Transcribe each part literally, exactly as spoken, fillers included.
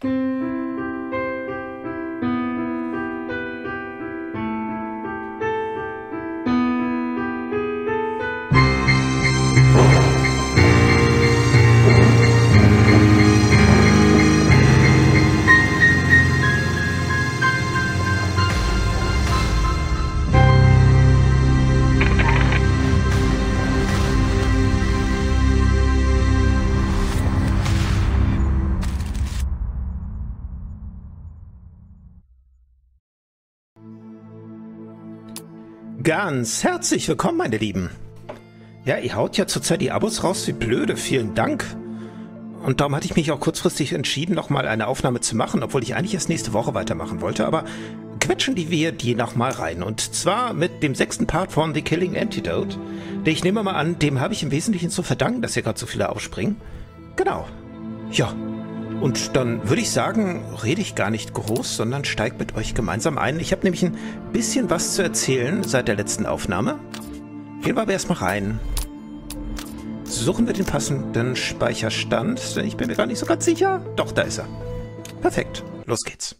Ganz herzlich willkommen, meine Lieben. Ja, ihr haut ja zurzeit die Abos raus wie blöde, vielen Dank. Und darum hatte ich mich auch kurzfristig entschieden, nochmal eine Aufnahme zu machen, obwohl ich eigentlich erst nächste Woche weitermachen wollte, aber quetschen die wir die nochmal rein. Und zwar mit dem sechsten Part von The Killing Antidote. Der ich nehme mal an, dem habe ich im Wesentlichen zu verdanken, dass hier gerade so viele aufspringen. Genau. Ja. Und dann würde ich sagen, rede ich gar nicht groß, sondern steige mit euch gemeinsam ein. Ich habe nämlich ein bisschen was zu erzählen seit der letzten Aufnahme. Gehen wir aber erstmal rein. Suchen wir den passenden Speicherstand, denn ich bin mir gar nicht so ganz sicher. Doch, da ist er. Perfekt, los geht's.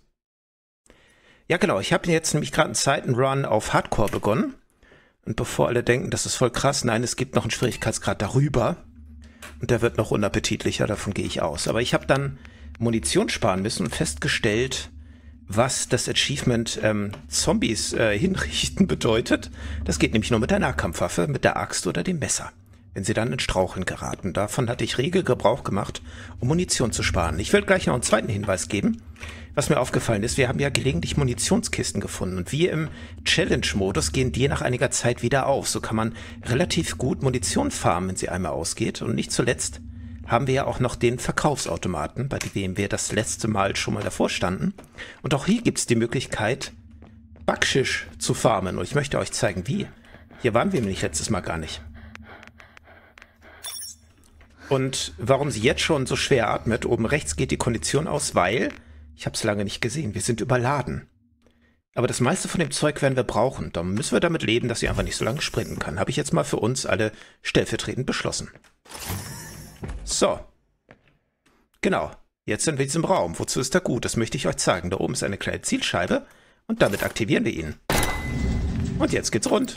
Ja genau, ich habe jetzt nämlich gerade einen Zeitenrun auf Hardcore begonnen. Und bevor alle denken, das ist voll krass, nein, es gibt noch einen Schwierigkeitsgrad darüber. Und der wird noch unappetitlicher, davon gehe ich aus. Aber ich habe dann Munition sparen müssen und festgestellt, was das Achievement ähm, Zombies äh, hinrichten bedeutet. Das geht nämlich nur mit der Nahkampfwaffe, mit der Axt oder dem Messer, wenn sie dann in Straucheln geraten. Davon hatte ich rege Gebrauch gemacht, um Munition zu sparen. Ich will gleich noch einen zweiten Hinweis geben. Was mir aufgefallen ist, wir haben ja gelegentlich Munitionskisten gefunden und wie im Challenge-Modus gehen die nach einiger Zeit wieder auf. So kann man relativ gut Munition farmen, wenn sie einmal ausgeht. Und nicht zuletzt haben wir ja auch noch den Verkaufsautomaten, bei dem wir das letzte Mal schon mal davor standen. Und auch hier gibt es die Möglichkeit, Backschisch zu farmen. Und ich möchte euch zeigen, wie. Hier waren wir nämlich letztes Mal gar nicht. Und warum sie jetzt schon so schwer atmet, oben rechts geht die Kondition aus, weil... Ich habe es lange nicht gesehen. Wir sind überladen. Aber das meiste von dem Zeug werden wir brauchen. Dann müssen wir damit leben, dass sie einfach nicht so lange sprinten kann. Habe ich jetzt mal für uns alle stellvertretend beschlossen. So. Genau. Jetzt sind wir in diesem Raum. Wozu ist er gut? Das möchte ich euch zeigen. Da oben ist eine kleine Zielscheibe. Und damit aktivieren wir ihn. Und jetzt geht's rund.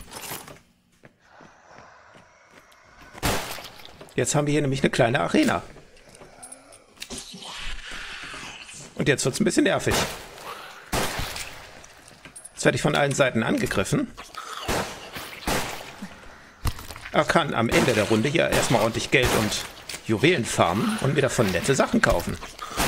Jetzt haben wir hier nämlich eine kleine Arena. Und jetzt wird es ein bisschen nervig. Jetzt werde ich von allen Seiten angegriffen. Er kann am Ende der Runde hier erstmal ordentlich Geld und Juwelen farmen und mir davon nette Sachen kaufen.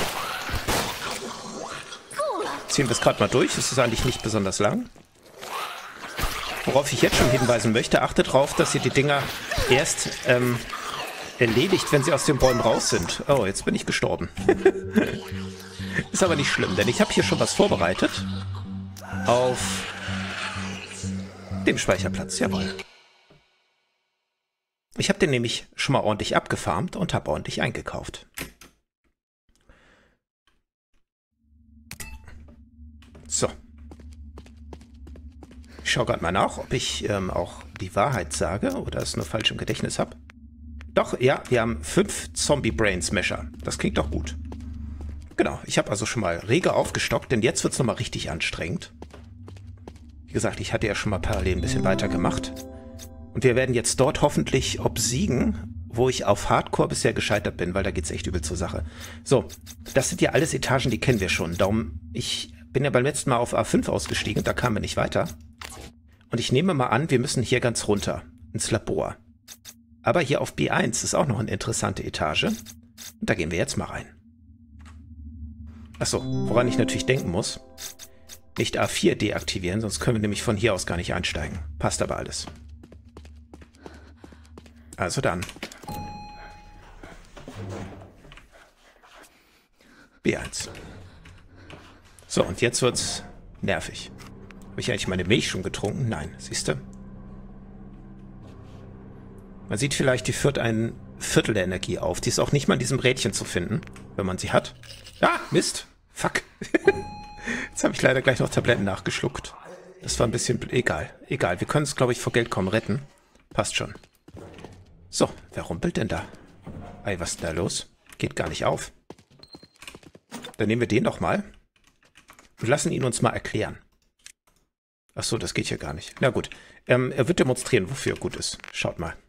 Ziehen wir es gerade mal durch. Es ist eigentlich nicht besonders lang. Worauf ich jetzt schon hinweisen möchte, achtet darauf, dass ihr die Dinger erst ähm, erledigt, wenn sie aus den Bäumen raus sind. Oh, jetzt bin ich gestorben. Ist aber nicht schlimm, denn ich habe hier schon was vorbereitet. Auf dem Speicherplatz, jawohl. Ich habe den nämlich schon mal ordentlich abgefarmt und habe ordentlich eingekauft. So. Ich schaue gerade mal nach, ob ich ähm, auch die Wahrheit sage oder es nur falsch im Gedächtnis habe. Doch, ja, wir haben fünf Zombie-Brain-Smasher. Das klingt doch gut. Genau, ich habe also schon mal rege aufgestockt, denn jetzt wird es nochmal richtig anstrengend. Wie gesagt, ich hatte ja schon mal parallel ein bisschen weiter gemacht. Und wir werden jetzt dort hoffentlich obsiegen, wo ich auf Hardcore bisher gescheitert bin, weil da geht es echt übel zur Sache. So, das sind ja alles Etagen, die kennen wir schon. Darum, ich bin ja beim letzten Mal auf A fünf ausgestiegen, da kamen wir nicht weiter. Und ich nehme mal an, wir müssen hier ganz runter, ins Labor. Aber hier auf B eins ist auch noch eine interessante Etage. Und da gehen wir jetzt mal rein. Achso, woran ich natürlich denken muss, nicht A vier deaktivieren, sonst können wir nämlich von hier aus gar nicht einsteigen. Passt aber alles. Also dann. B eins. So, und jetzt wird's nervig. Habe ich eigentlich meine Milch schon getrunken? Nein, siehst du? Man sieht vielleicht, die führt ein Viertel der Energie auf. Die ist auch nicht mal in diesem Rädchen zu finden, wenn man sie hat. Ah, Mist. Fuck. Jetzt habe ich leider gleich noch Tabletten nachgeschluckt. Das war ein bisschen... Egal. Egal. Wir können es, glaube ich, vor Geld kaum retten. Passt schon. So, wer rumpelt denn da? Ey, was ist denn da los? Geht gar nicht auf. dann nehmen wir den doch mal und lassen ihn uns mal erklären. Ach so, das geht hier gar nicht. Na gut, ähm, er wird demonstrieren, wofür er gut ist. Schaut mal.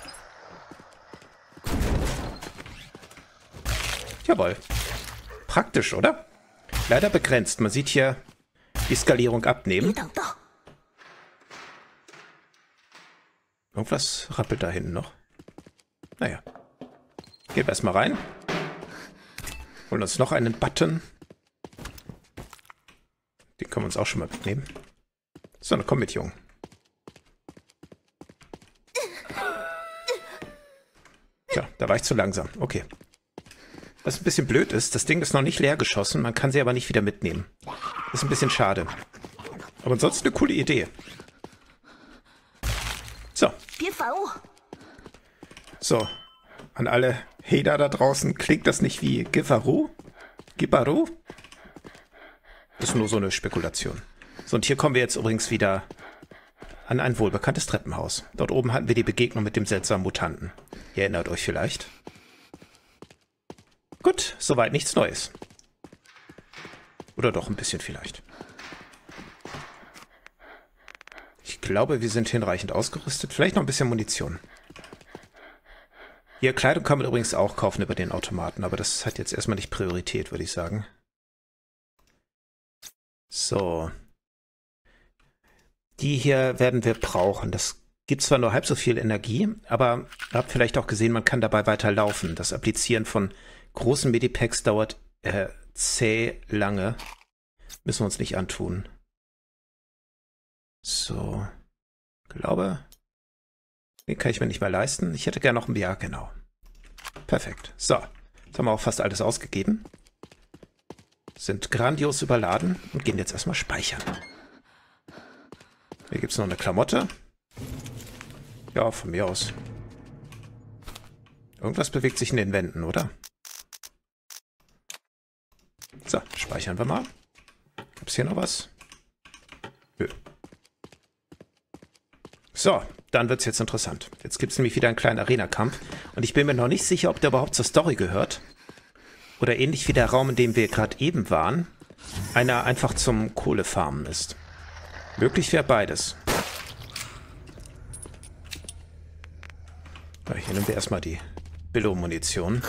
Jawohl. Praktisch, oder? Leider begrenzt. Man sieht hier die Skalierung abnehmen. Irgendwas rappelt da hinten noch. Naja. Gehen wir erstmal rein. Holen uns noch einen Button. Den können wir uns auch schon mal mitnehmen. So, dann komm mit, Jung. Tja, da war ich zu langsam. Okay. Was ein bisschen blöd ist, das Ding ist noch nicht leer geschossen, man kann sie aber nicht wieder mitnehmen. Das ist ein bisschen schade. Aber ansonsten eine coole Idee. So. So. An alle Hater da draußen, klingt das nicht wie Givaru? Gibaru? Ist nur so eine Spekulation. So, und hier kommen wir jetzt übrigens wieder an ein wohlbekanntes Treppenhaus. Dort oben hatten wir die Begegnung mit dem seltsamen Mutanten. Ihr erinnert euch vielleicht. Gut, soweit nichts Neues. Oder doch ein bisschen vielleicht. Ich glaube, wir sind hinreichend ausgerüstet. Vielleicht noch ein bisschen Munition. Hier, Kleidung kann man übrigens auch kaufen über den Automaten, aber das hat jetzt erstmal nicht Priorität, würde ich sagen. So. Die hier werden wir brauchen. Das gibt zwar nur halb so viel Energie, aber ihr habt vielleicht auch gesehen, man kann dabei weiter laufen. Das Applizieren von großen Medipacks dauert äh, zäh lange. Müssen wir uns nicht antun. So. Ich glaube, den kann ich mir nicht mehr leisten. Ich hätte gerne noch ein... Ja, genau. Perfekt. So. Jetzt haben wir auch fast alles ausgegeben. Sind grandios überladen und gehen jetzt erstmal speichern. Hier gibt es noch eine Klamotte. Ja, von mir aus. Irgendwas bewegt sich in den Wänden, oder? So, speichern wir mal. Gibt es hier noch was? Nö. So, dann wird es jetzt interessant. Jetzt gibt es nämlich wieder einen kleinen Arena-Kampf. Und ich bin mir noch nicht sicher, ob der überhaupt zur Story gehört. Oder ähnlich wie der Raum, in dem wir gerade eben waren, einer einfach zum Kohlefarmen ist. Möglich wäre beides. Ja, hier nehmen wir erstmal die Billo-Munition.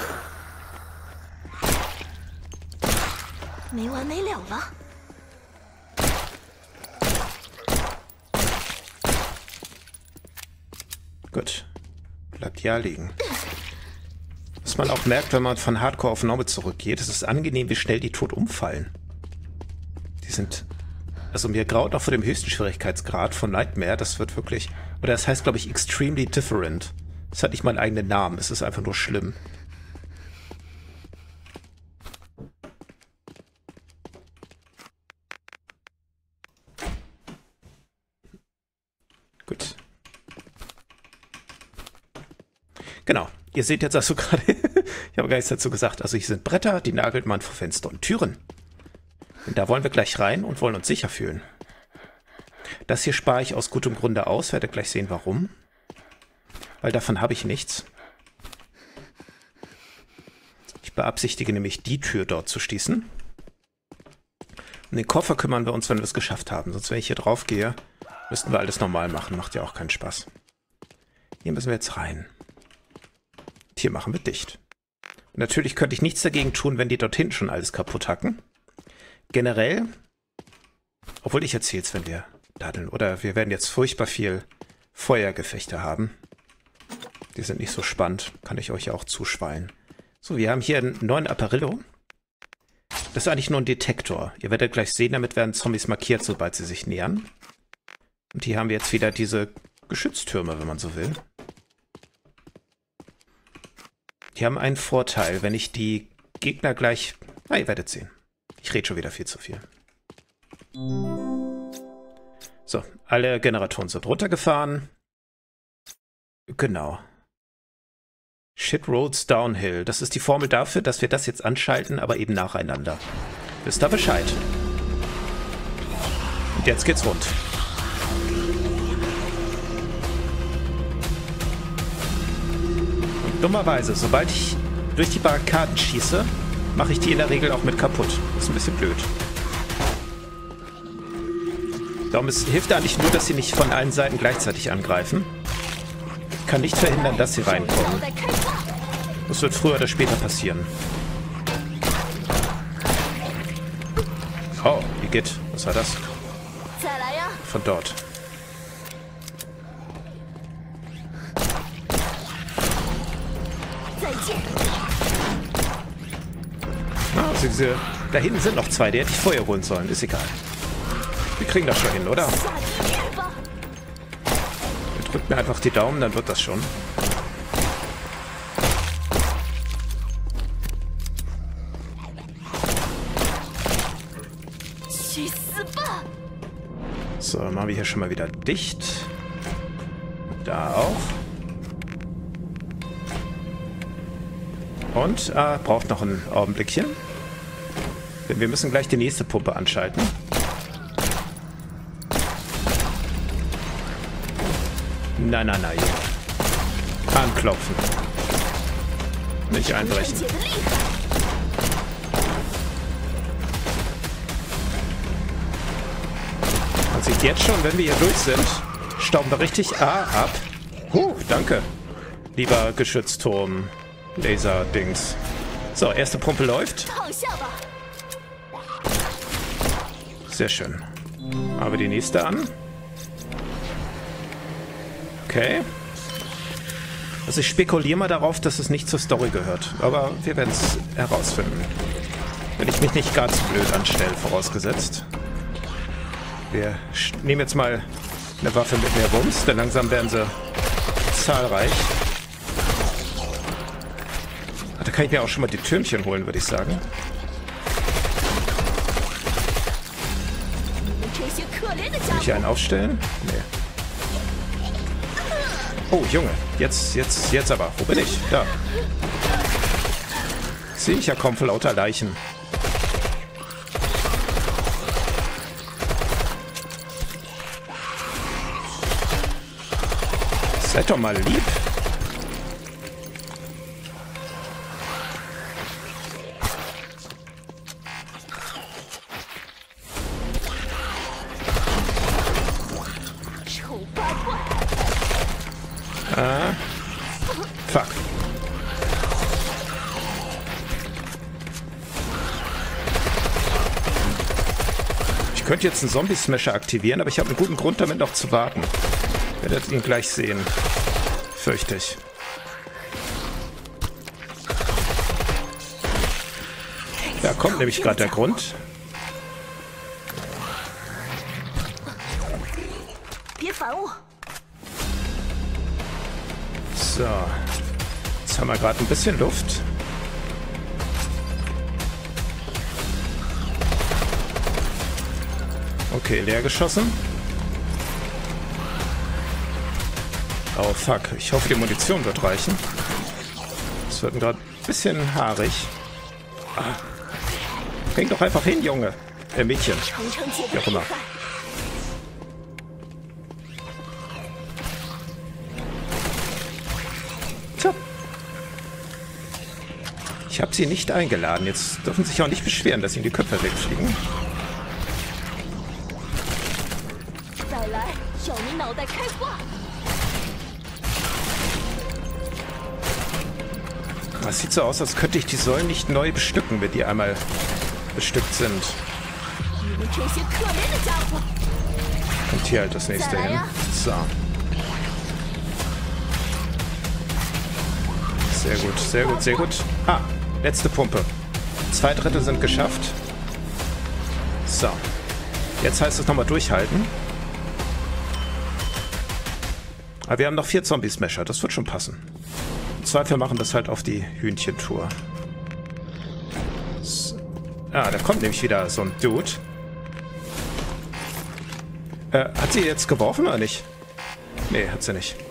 Gut. Bleibt ja liegen. Was man auch merkt, wenn man von Hardcore auf Normal zurückgeht, es ist angenehm, wie schnell die tot umfallen. Die sind... Also mir graut auch vor dem höchsten Schwierigkeitsgrad von Nightmare. Das wird wirklich... Oder das heißt, glaube ich, extremely different. Das hat nicht mal einen eigenen Namen. Es ist einfach nur schlimm. Gut. Genau. Ihr seht jetzt also gerade... ich habe gar nichts dazu gesagt. Also hier sind Bretter, die nagelt man vor Fenster und Türen. Und da wollen wir gleich rein und wollen uns sicher fühlen. Das hier spare ich aus gutem Grunde aus. Werdet gleich sehen, warum. Weil davon habe ich nichts. Ich beabsichtige nämlich, die Tür dort zu schließen. Um den Koffer kümmern wir uns, wenn wir es geschafft haben. Sonst, wenn ich hier drauf gehe, müssten wir alles normal machen. Macht ja auch keinen Spaß. Hier müssen wir jetzt rein. Und hier machen wir dicht. Und natürlich könnte ich nichts dagegen tun, wenn die dort hinten schon alles kaputt hacken. Generell, obwohl ich erzähle es, wenn wir daddeln, oder wir werden jetzt furchtbar viel Feuergefechte haben. Die sind nicht so spannend, kann ich euch ja auch zuschweilen. So, wir haben hier einen neuen Apparillo. Das ist eigentlich nur ein Detektor. Ihr werdet gleich sehen, damit werden Zombies markiert, sobald sie sich nähern. Und hier haben wir jetzt wieder diese Geschütztürme, wenn man so will. Die haben einen Vorteil, wenn ich die Gegner gleich... Na, ihr werdet sehen. Ich rede schon wieder viel zu viel. So, alle Generatoren sind runtergefahren. Genau. Shit rolls downhill. Das ist die Formel dafür, dass wir das jetzt anschalten, aber eben nacheinander. Wisst ihr Bescheid? Und jetzt geht's rund. Und dummerweise, sobald ich durch die Barrikaden schieße, mache ich die in der Regel auch mit kaputt. Ist ein bisschen blöd. Darum es hilft eigentlich nur, dass sie nicht von allen Seiten gleichzeitig angreifen. Ich kann nicht verhindern, dass sie reinkommen. Das wird früher oder später passieren. Oh, Igitt. Was war das? Von dort. Ah, also diese, da hinten sind noch zwei. Die hätte ich vorher holen sollen. Ist egal. Wir kriegen das schon hin, oder? Ihr drückt mir einfach die Daumen, dann wird das schon. So, dann machen wir hier schon mal wieder dicht. Da auch. Und, ah, braucht noch ein Augenblickchen. Denn wir müssen gleich die nächste Pumpe anschalten. Nein, nein, nein. Anklopfen. Nicht einbrechen. Man sieht jetzt schon, wenn wir hier durch sind, stauben wir richtig A ab. Huh, danke. Lieber Geschützturm. Laser-Dings. So, erste Pumpe läuft. Sehr schön. Aber die nächste an. Okay. Also ich spekuliere mal darauf, dass es nicht zur Story gehört. Aber wir werden es herausfinden. Wenn ich mich nicht ganz blöd anstelle, vorausgesetzt. Wir nehmen jetzt mal eine Waffe mit mehr Wumms, denn langsam werden sie zahlreich. Da kann ich mir auch schon mal die Türmchen holen, würde ich sagen. Kann ich hier einen aufstellen? Nee. Oh, Junge. Jetzt, jetzt, jetzt aber. Wo bin ich? Da. Sehe ich ja kaum vor lauter Leichen. Seid doch mal lieb. Ah. Fuck. Ich könnte jetzt einen Zombie-Smasher aktivieren, aber ich habe einen guten Grund, damit noch zu warten. Ihr werdet ihn gleich sehen. Fürchte ich. Da kommt nämlich gerade der Grund. So. Jetzt haben wir gerade ein bisschen Luft. Okay, leer geschossen. Oh fuck, ich hoffe die Munition wird reichen. Es wird gerade ein bisschen haarig. Ah. Häng doch einfach hin, Junge. Äh, Mädchen. Wie auch immer. Tja. Ich habe sie nicht eingeladen. Jetzt dürfen sie sich auch nicht beschweren, dass ihnen die Köpfe wegfliegen. Es sieht so aus, als könnte ich die Säulen nicht neu bestücken, wenn die einmal bestückt sind. Kommt hier halt das nächste hin. So. Sehr gut, sehr gut, sehr gut. Ah, letzte Pumpe. Zwei Drittel sind geschafft. So. Jetzt heißt es nochmal durchhalten. Aber wir haben noch vier Zombie-Smasher, das wird schon passen. Im Zweifel machen das halt auf die Hühnchentour. So. Ah, da kommt nämlich wieder so ein Dude. Äh, hat sie jetzt geworfen oder nicht? Nee, hat sie nicht.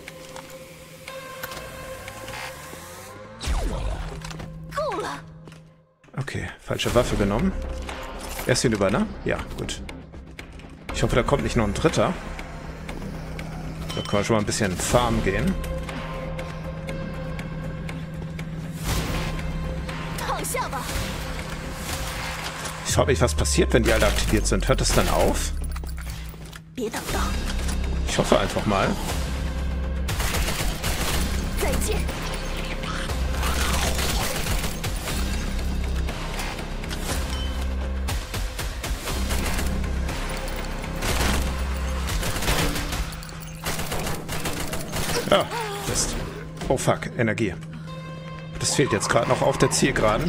Okay, falsche Waffe genommen. Erst hinüber, ne? Ja, gut. Ich hoffe, da kommt nicht noch ein dritter. Da können wir schon mal ein bisschen farmen gehen. Ich frage mich, was passiert, wenn die alle aktiviert sind. Hört das dann auf? Ich hoffe einfach mal. Ja, Mist. Oh fuck, Energie. Das fehlt jetzt gerade noch auf der Zielgeraden.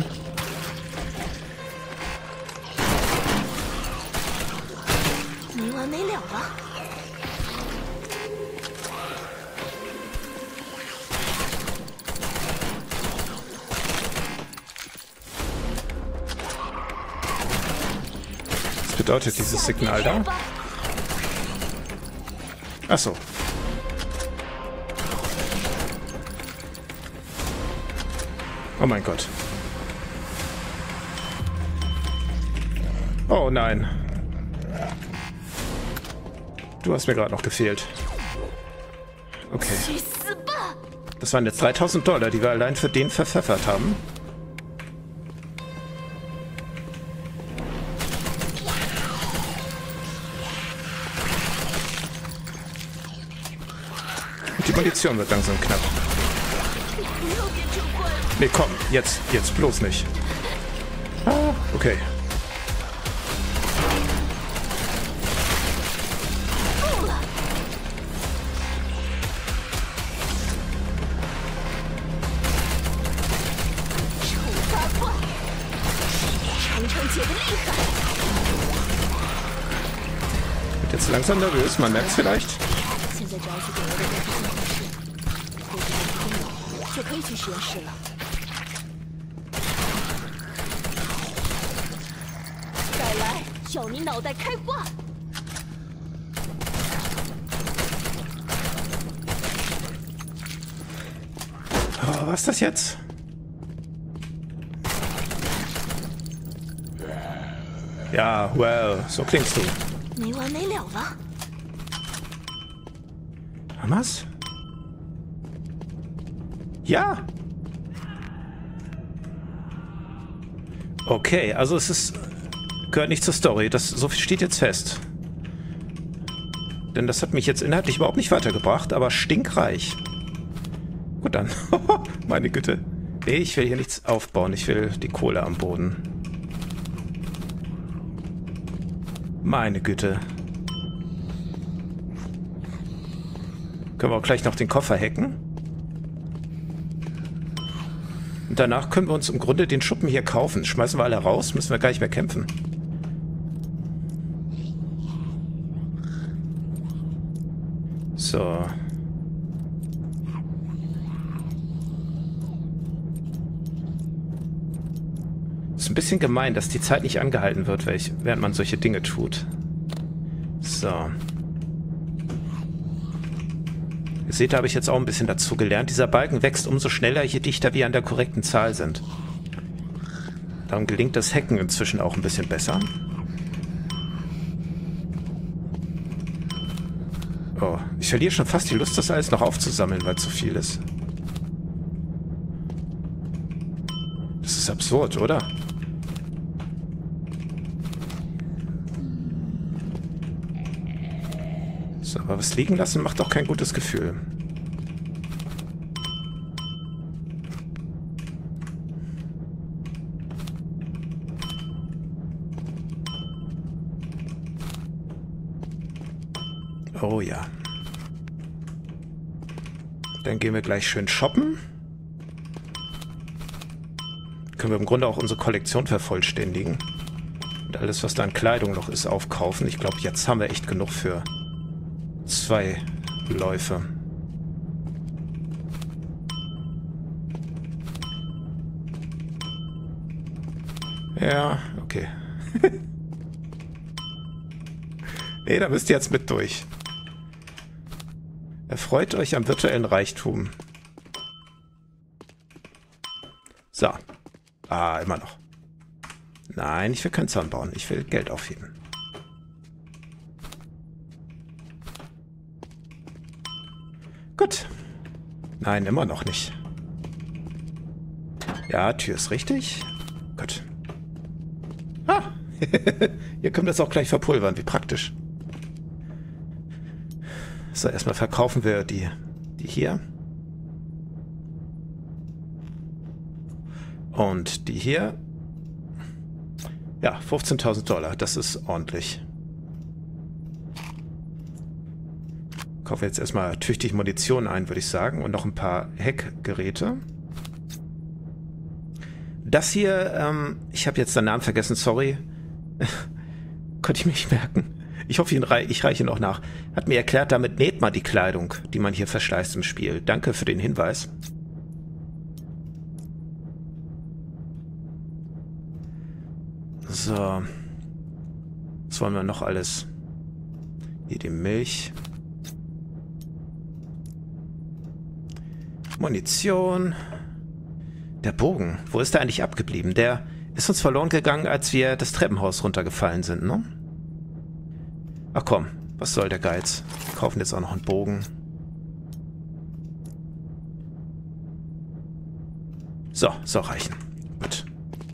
Was bedeutet dieses Signal da? Ach so. Oh mein Gott. Oh nein. Du hast mir gerade noch gefehlt. Okay. Das waren jetzt dreitausend Dollar, die wir allein für den verpfeffert haben. Und die Munition wird langsam knapp. Nee, komm, jetzt, jetzt bloß nicht. Ah, okay. Wird jetzt langsam nervös, man merkt es vielleicht. Oh, was ist das jetzt? Ja, well, so klingst du. Was? Ja. Okay, also es ist gehört nicht zur Story. Das so viel steht jetzt fest. Denn das hat mich jetzt inhaltlich überhaupt nicht weitergebracht, aber stinkreich. Gut dann. Meine Güte. Nee, ich will hier nichts aufbauen. Ich will die Kohle am Boden. Meine Güte. Können wir auch gleich noch den Koffer hacken. Und danach können wir uns im Grunde den Schuppen hier kaufen. Schmeißen wir alle raus, müssen wir gar nicht mehr kämpfen. So. Ist ein bisschen gemein, dass die Zeit nicht angehalten wird, während man solche Dinge tut. So. Ihr seht, da habe ich jetzt auch ein bisschen dazu gelernt. Dieser Balken wächst umso schneller, je dichter wir an der korrekten Zahl sind. Darum gelingt das Hacken inzwischen auch ein bisschen besser. Oh, ich verliere schon fast die Lust, das alles noch aufzusammeln, weil zu viel ist. Das ist absurd, oder? So, aber was liegen lassen macht auch kein gutes Gefühl. Oh ja. Dann gehen wir gleich schön shoppen. Können wir im Grunde auch unsere Kollektion vervollständigen. Und alles, was da an Kleidung noch ist, aufkaufen. Ich glaube, jetzt haben wir echt genug für zwei Läufe. Ja, okay. Nee, da müsst ihr jetzt mit durch. Erfreut euch am virtuellen Reichtum. So. Ah, immer noch. Nein, ich will keinen Zaun bauen. Ich will Geld aufheben. Gut. Nein, immer noch nicht. Ja, Tür ist richtig. Gut. Ah, Hier können wir das auch gleich verpulvern, wie praktisch. So, erstmal verkaufen wir die, die hier. Und die hier. Ja, fünfzehntausend Dollar, das ist ordentlich. Kaufe jetzt erstmal tüchtig Munition ein, würde ich sagen. Und noch ein paar Heckgeräte. Das hier, ähm, ich habe jetzt den Namen vergessen, sorry. Konnte ich mir nicht merken. Ich hoffe, ich reiche noch nach. Hat mir erklärt, damit näht man die Kleidung, die man hier verschleißt im Spiel. Danke für den Hinweis. So. Was wollen wir noch alles? Hier die Milch. Munition. Der Bogen. Wo ist der eigentlich abgeblieben? Der ist uns verloren gegangen, als wir das Treppenhaus runtergefallen sind, ne? Ach komm, was soll der Geiz? Wir kaufen jetzt auch noch einen Bogen. So, soll reichen. Gut.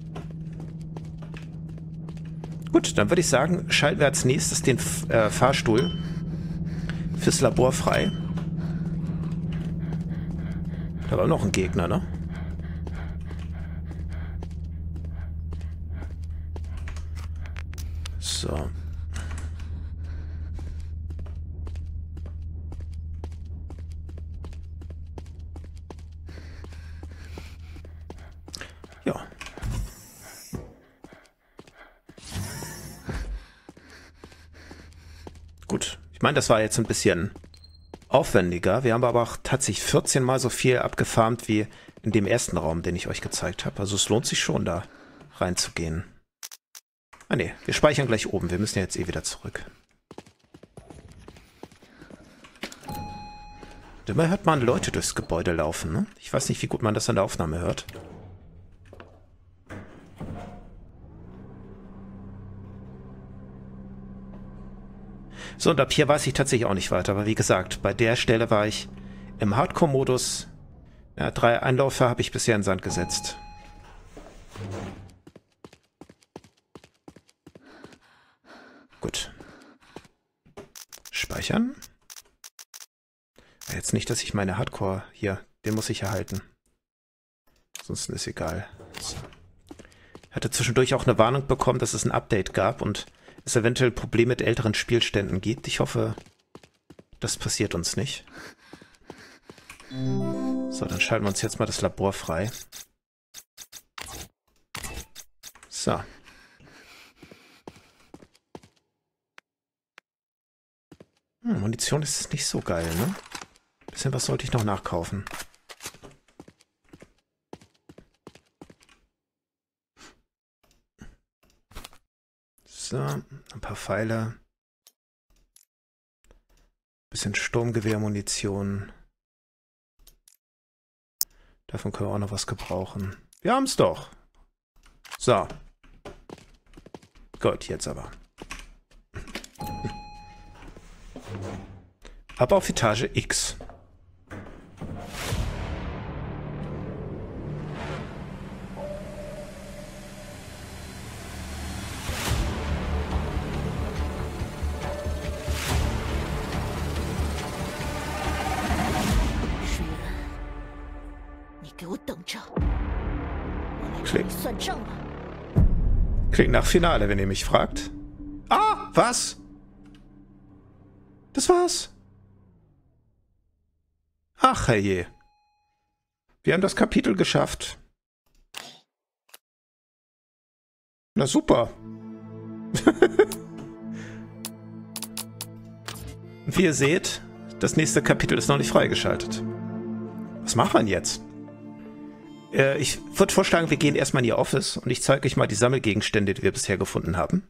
Gut, dann würde ich sagen, schalten wir als nächstes den äh, Fahrstuhl fürs Labor frei. Da war noch ein Gegner, ne? So. Ja. Gut. Ich meine, das war jetzt ein bisschen aufwendiger. Wir haben aber auch tatsächlich vierzehn Mal so viel abgefarmt wie in dem ersten Raum, den ich euch gezeigt habe. Also es lohnt sich schon, da reinzugehen. Ah ne, wir speichern gleich oben. Wir müssen ja jetzt eh wieder zurück. Und immer hört man Leute durchs Gebäude laufen, ne? Ich weiß nicht, wie gut man das an der Aufnahme hört. So, und ab hier weiß ich tatsächlich auch nicht weiter. Aber wie gesagt, bei der Stelle war ich im Hardcore-Modus. Ja, drei Einläufe habe ich bisher in den Sand gesetzt. Gut. Speichern. Jetzt nicht, dass ich meine Hardcore hier, den muss ich erhalten. Ansonsten ist egal. So. Ich hatte zwischendurch auch eine Warnung bekommen, dass es ein Update gab und es eventuell Probleme mit älteren Spielständen gibt. Ich hoffe, das passiert uns nicht. So, dann schalten wir uns jetzt mal das Labor frei. So. Hm, Munition ist nicht so geil, ne? Bisschen was sollte ich noch nachkaufen. So, ein paar Pfeile. Bisschen Sturmgewehrmunition. Davon können wir auch noch was gebrauchen. Wir haben es doch. So. Gut, jetzt aber. Aber auf Etage X. Klingt. Klingt nach Finale, wenn ihr mich fragt. Ah, was? Das war's. Ach, herrje. Wir haben das Kapitel geschafft. Na super. Wie ihr seht, das nächste Kapitel ist noch nicht freigeschaltet. Was machen wir denn jetzt? Äh, ich würde vorschlagen, wir gehen erstmal in Ihr Office und ich zeige euch mal die Sammelgegenstände, die wir bisher gefunden haben.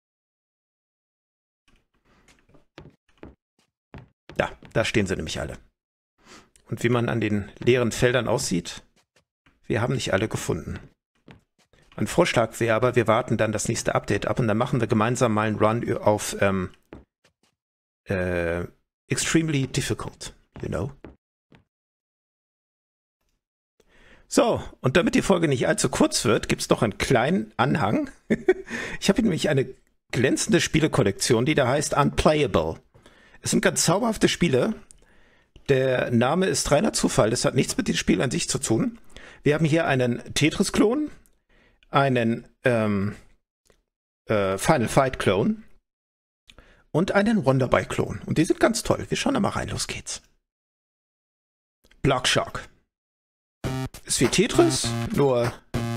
Da, da stehen sie nämlich alle. Und wie man an den leeren Feldern aussieht, wir haben nicht alle gefunden. Mein Vorschlag wäre aber, wir warten dann das nächste Update ab und dann machen wir gemeinsam mal einen Run auf ähm, äh, Extremely Difficult, you know. So, und damit die Folge nicht allzu kurz wird, gibt es noch einen kleinen Anhang. Ich habe nämlich eine glänzende Spielekollektion, die da heißt Unplayable. Es sind ganz zauberhafte Spiele. Der Name ist reiner Zufall, das hat nichts mit dem Spiel an sich zu tun. Wir haben hier einen Tetris-Klon, einen ähm, äh, Final Fight-Klon und einen Wonderboy-Klon. Und die sind ganz toll. Wir schauen da mal rein, los geht's. Blockshock. Ist wie Tetris, nur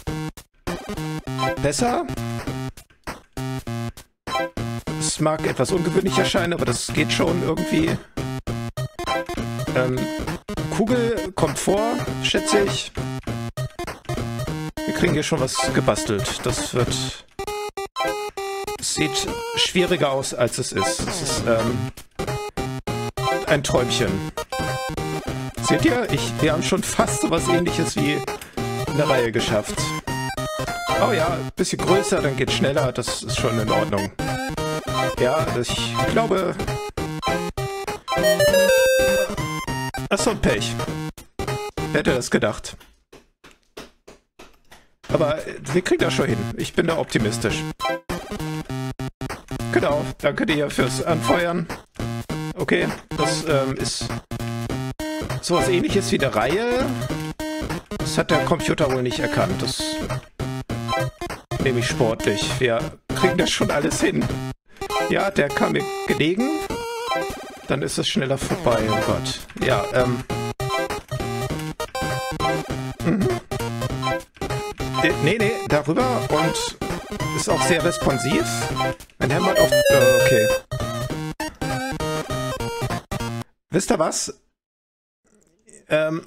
besser. Es mag etwas ungewöhnlich erscheinen, aber das geht schon irgendwie. Ähm, Kugel kommt vor, schätze ich. Wir kriegen hier schon was gebastelt. Das wird... Es sieht schwieriger aus, als es ist. Es ist ähm, ein Träumchen. Seht ihr? Ich, wir haben schon fast so was Ähnliches wie in der Reihe geschafft. Oh ja, ein bisschen größer, dann geht's schneller. Das ist schon in Ordnung. Ja, ich glaube... Achso, ein Pech. Wer hätte das gedacht? Aber wir kriegen das schon hin. Ich bin da optimistisch. Genau, danke dir fürs Anfeuern. Okay, das ähm, ist sowas Ähnliches wie eine Reihe. Das hat der Computer wohl nicht erkannt. Das nehme ich sportlich. Wir kriegen das schon alles hin. Ja, der kam mir gelegen. Dann ist es schneller vorbei. Oh Gott. Ja, ähm. Mhm. Nee, nee, darüber und ist auch sehr responsiv. Mein Hämmert auf... Äh, okay. Wisst ihr was? Ähm...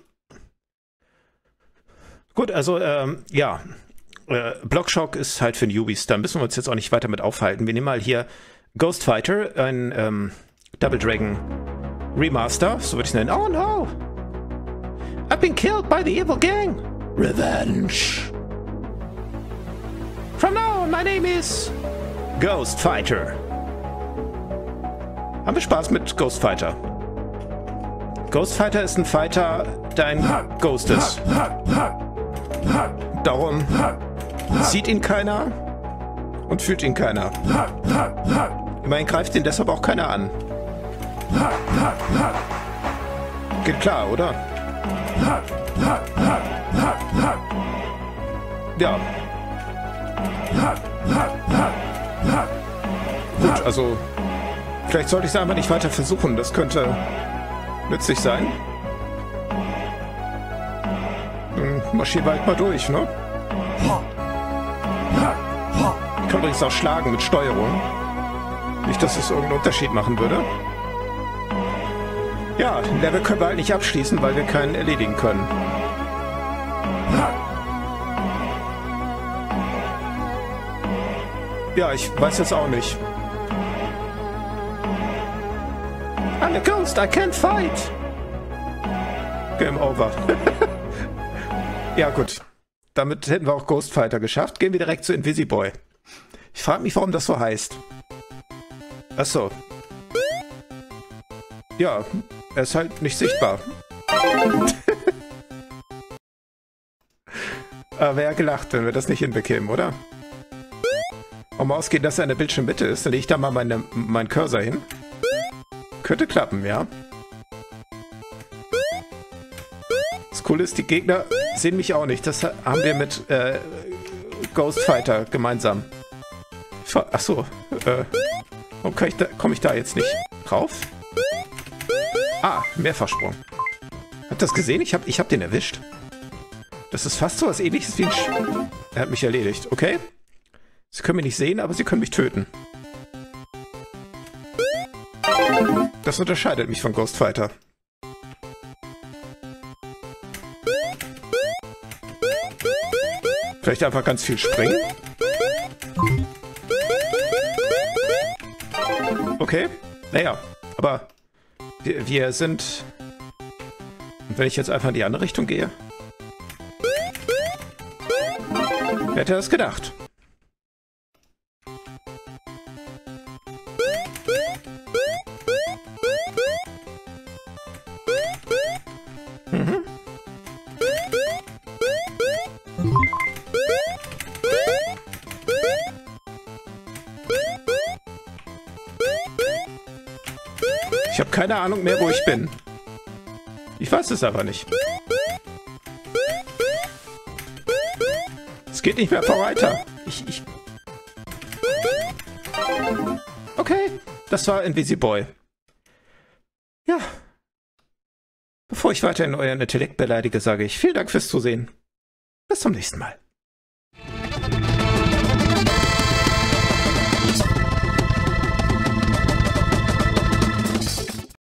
Gut, also, ähm, ja. Äh, Blockshock ist halt für Newbies. Da müssen wir uns jetzt auch nicht weiter mit aufhalten. Wir nehmen mal hier Ghost Fighter, ein, ähm, Double Dragon Remaster, so würde ich es nennen. Oh no! I've been killed by the evil gang! Revenge! From now on, my name is Ghost Fighter. Haben wir Spaß mit Ghost Fighter? Ghost Fighter ist ein Fighter, der ein Ghost ist. Darum sieht ihn keiner und fühlt ihn keiner. Immerhin greift ihn deshalb auch keiner an. Geht klar, oder? Ja. Gut, also vielleicht sollte ich es einfach nicht weiter versuchen. Das könnte nützlich sein. Dann marschieren wir halt mal durch, ne? Ich kann übrigens auch schlagen mit Steuerung. Nicht, dass es irgendeinen Unterschied machen würde. Ja, den Level können wir halt nicht abschließen, weil wir keinen erledigen können. Ja, ich weiß jetzt auch nicht. I'm a ghost, I can't fight. Game over. Ja, gut. Damit hätten wir auch Ghost Fighter geschafft. Gehen wir direkt zu Invisiboy. Ich frage mich, warum das so heißt. Achso. Ja, er ist halt nicht sichtbar. Aber wäre ja gelacht, wenn wir das nicht hinbekämen, oder? Um ausgehen, dass er in der Bildschirmmitte ist, dann lege ich da mal meine, meinen Cursor hin. Könnte klappen, ja. Das Coole ist, die Gegner sehen mich auch nicht. Das haben wir mit äh, Ghost Fighter gemeinsam. Achso, äh, warum kann ich da, komme ich da jetzt nicht drauf? Ah, Mehrfachsprung. Habt ihr das gesehen? Ich hab, ich hab den erwischt. Das ist fast so was Ähnliches wie ein Sch... Er hat mich erledigt, okay? Sie können mich nicht sehen, aber sie können mich töten. Das unterscheidet mich von Ghost Fighter. Vielleicht einfach ganz viel springen? Okay, naja, aber wir, wir sind... Und wenn ich jetzt einfach in die andere Richtung gehe? Wer hätte das gedacht? Ich habe keine Ahnung mehr, wo ich bin. Ich weiß es aber nicht. Es geht nicht mehr weiter. Ich, ich... Okay, das war Invisiboy. Ja. Bevor ich weiterhin euren Intellekt beleidige, sage ich vielen Dank fürs Zusehen. Bis zum nächsten Mal.